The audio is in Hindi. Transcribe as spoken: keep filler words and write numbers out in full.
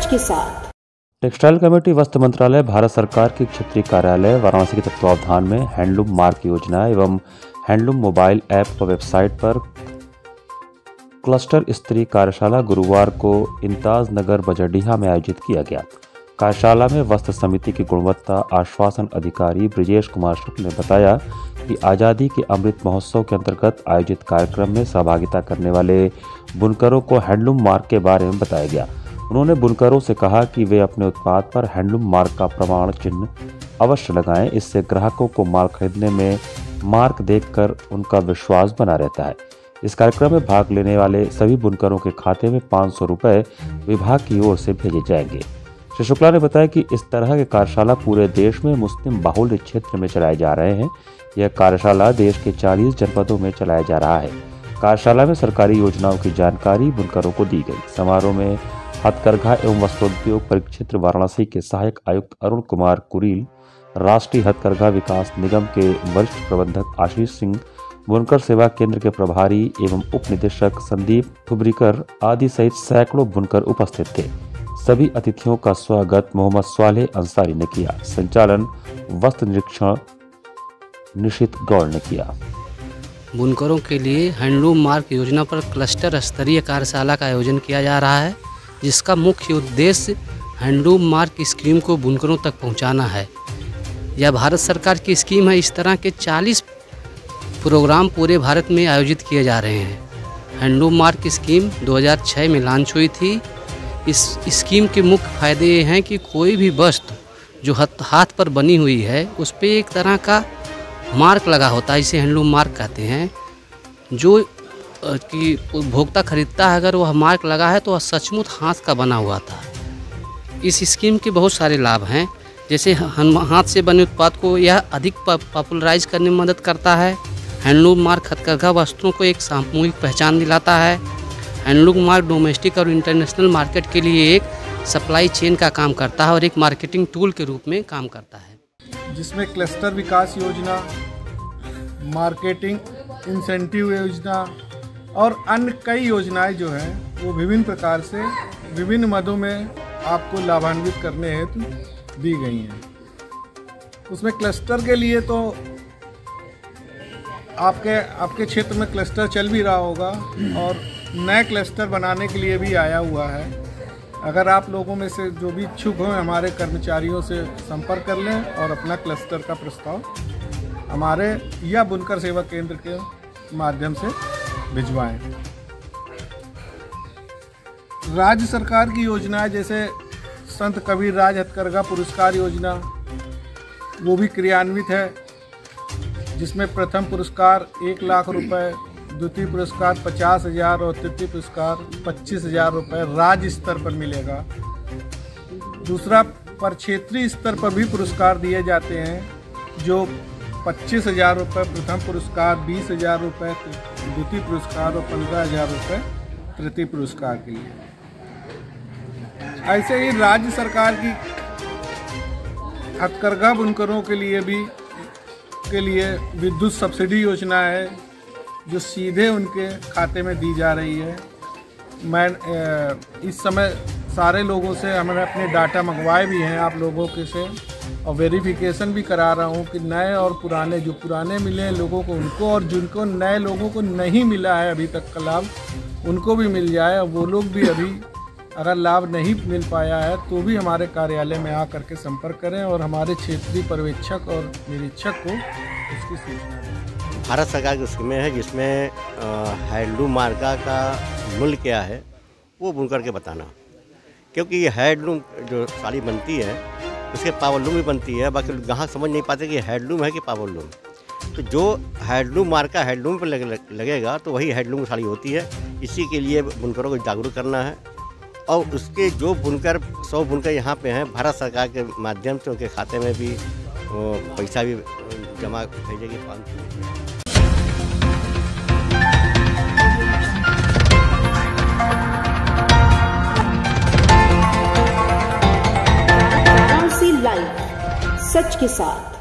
के साथ। टेक्सटाइल कमेटी वस्त्र मंत्रालय भारत सरकार के क्षेत्रीय कार्यालय वाराणसी के तत्वावधान में हैंडलूम मार्क योजना एवं हैंडलूम मोबाइल ऐप व वेबसाइट पर क्लस्टर स्तरीय कार्यशाला गुरुवार को इंताज नगर बजरडीहा में आयोजित किया गया। कार्यशाला में वस्त्र समिति की गुणवत्ता आश्वासन अधिकारी ब्रिजेश कुमार शुक्ल ने बताया कि आज़ादी के अमृत महोत्सव के अंतर्गत आयोजित कार्यक्रम में सहभागिता करने वाले बुनकरों को हैंडलूम मार्क के बारे में बताया गया। उन्होंने बुनकरों से कहा कि वे अपने उत्पाद पर हैंडलूम मार्क का प्रमाण चिन्ह अवश्य लगाएं। इससे ग्राहकों को माल खरीदने में मार्क देखकर उनका विश्वास बना रहता है। इस कार्यक्रम में भाग लेने वाले सभी बुनकरों के खाते में पाँच सौ रुपये विभाग की ओर से भेजे जाएंगे। श्री शुक्ला ने बताया कि इस तरह के कार्यशाला पूरे देश में मुस्लिम बाहुल्य क्षेत्र में चलाए जा रहे हैं। यह कार्यशाला देश के चालीस जनपदों में चलाया जा रहा है। कार्यशाला में सरकारी योजनाओं की जानकारी बुनकरों को दी गई। समारोह में हथकरघा एवं वस्त्रोद्योग परिक्षेत्र वाराणसी के सहायक आयुक्त अरुण कुमार कुरील, राष्ट्रीय हथकरघा विकास निगम के वरिष्ठ प्रबंधक आशीष सिंह, बुनकर सेवा केंद्र के प्रभारी एवं उप निदेशक संदीप थुबरीकर आदि सहित सैकड़ों बुनकर उपस्थित थे। सभी अतिथियों का स्वागत मोहम्मद स्वालेह अंसारी ने किया। संचालन वस्त्र निरीक्षण निशित गौड़ ने किया। बुनकरों के लिए हैंडलूम मार्क योजना पर क्लस्टर स्तरीय कार्यशाला का आयोजन किया जा रहा है, जिसका मुख्य उद्देश्य हैंडलूम मार्क स्कीम को बुनकरों तक पहुंचाना है। यह भारत सरकार की स्कीम है। इस तरह के चालीस प्रोग्राम पूरे भारत में आयोजित किए जा रहे हैं। हैंडलूम मार्क स्कीम दो हज़ार छह में लॉन्च हुई थी। इस स्कीम के मुख्य फायदे ये हैं कि कोई भी वस्तु जो हाथ पर बनी हुई है उस पर एक तरह का मार्क लगा होता है, इसे हैंडलूम मार्क कहते हैं। जो कि उपभोक्ता खरीदता है, अगर वह मार्क लगा है तो वह सचमुच हाथ का बना हुआ था। इस स्कीम के बहुत सारे लाभ हैं, जैसे हाथ से बने उत्पाद को यह अधिक पॉपुलराइज करने में मदद करता है। हैंडलूम मार्क हथकरघा वस्त्रों को एक सामूहिक पहचान दिलाता है। हैंडलूम मार्क डोमेस्टिक और इंटरनेशनल मार्केट के लिए एक सप्लाई चेन का काम करता है और एक मार्केटिंग टूल के रूप में काम करता है, जिसमें क्लस्टर विकास योजना, मार्केटिंग इंसेंटिव योजना और अन्य कई योजनाएं जो हैं वो विभिन्न प्रकार से विभिन्न मदों में आपको लाभान्वित करने हेतु दी गई हैं। उसमें क्लस्टर के लिए तो आपके आपके क्षेत्र में क्लस्टर चल भी रहा होगा और नए क्लस्टर बनाने के लिए भी आया हुआ है। अगर आप लोगों में से जो भी इच्छुक हों, हमारे कर्मचारियों से संपर्क कर लें और अपना क्लस्टर का प्रस्ताव हमारे या बुनकर सेवा केंद्र के माध्यम से भिजवाएं। राज्य सरकार की योजनाएं जैसे संत कबीर राज हथकरघा पुरस्कार योजना वो भी क्रियान्वित है, जिसमें प्रथम पुरस्कार एक लाख रुपए, द्वितीय पुरस्कार पचास हजार और तृतीय पुरस्कार पच्चीस हजार रुपये राज्य स्तर पर मिलेगा। दूसरा, पर क्षेत्रीय स्तर पर भी पुरस्कार दिए जाते हैं, जो पच्चीस हजार रुपये प्रथम पुरस्कार, बीस हजार रुपये द्वितीय पुरस्कार और पंद्रह हजार रुपये तृतीय पुरस्कार के लिए। ऐसे ही राज्य सरकार की हथकरघा बुनकरों के लिए भी के लिए विद्युत सब्सिडी योजना है, जो सीधे उनके खाते में दी जा रही है। मैं इस समय सारे लोगों से हमने अपने डाटा मंगवाए भी हैं आप लोगों के से, और वेरिफिकेशन भी करा रहा हूँ कि नए और पुराने, जो पुराने मिले हैं लोगों को उनको, और जिनको नए लोगों को नहीं मिला है अभी तक का लाभ, उनको भी मिल जाए। और वो लोग भी अभी अगर लाभ नहीं मिल पाया है तो भी हमारे कार्यालय में आ करके संपर्क करें और हमारे क्षेत्रीय पर्यवेक्षक और निरीक्षक को इसकी सूचना दें। भारत सरकार की स्कीमें है, जिसमें हैंडलूम मार्का का मूल्य क्या है वो बुनकर के बताना, क्योंकि ये हैंडलूम जो साड़ी बनती है उसके पावरलूम भी बनती है। बाकी ग्राहक समझ नहीं पाते कि हैंडलूम है कि पावरलूम। तो जो हैंडलूम मार्का हैंडलूम पर लग, लगेगा तो वही हैंडलूम साड़ी होती है। इसी के लिए बुनकरों को जागरूक करना है, और उसके जो बुनकर सौ बुनकर यहाँ पे हैं, भारत सरकार के माध्यम से उनके खाते में भी वो पैसा भी जमा भेजेगी पाँच सौ लाइव सच के साथ।